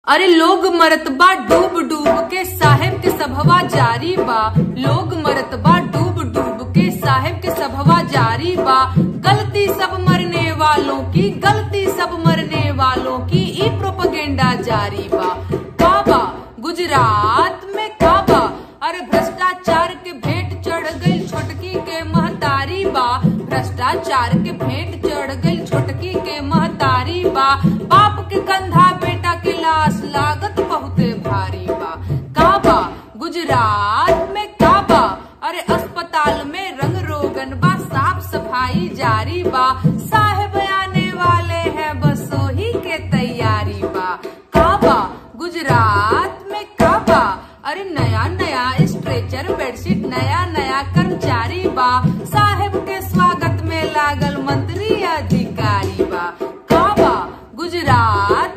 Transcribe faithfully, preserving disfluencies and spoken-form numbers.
अरे लोग मरत बा डूब डूब के साहेब के सभवा जारी बा। लोग मरत बा डूब डूब के साहेब के सभवा जारी बा। गलती सब मरने वालों की, गलती सब मरने वालों की, ई प्रोपगेंडा जारी बा। काबा गुजरात में काबा, अरे भ्रष्टाचार के भेंट चढ़ गई छोटकी के महतारी बा। भ्रष्टाचार के भेंट चढ़ गई छोटकी के महतारी बा। बाप के कंधा बेटा के लाश लागत बहुते भारी बा। काबा गुजरात में काबा, अरे अस्पताल में रंग रोगन बा, साफ सफाई जारी बा। साहेब आने वाले हैं बस वही के तैयारी बा। काबा गुजरात में काबा, अरे नया नया स्ट्रेचर बेडशीट, नया नया कर्मचारी बा। साहेब के स्वागत में लागल मंत्री अधिकारी बा। काबा गुजरात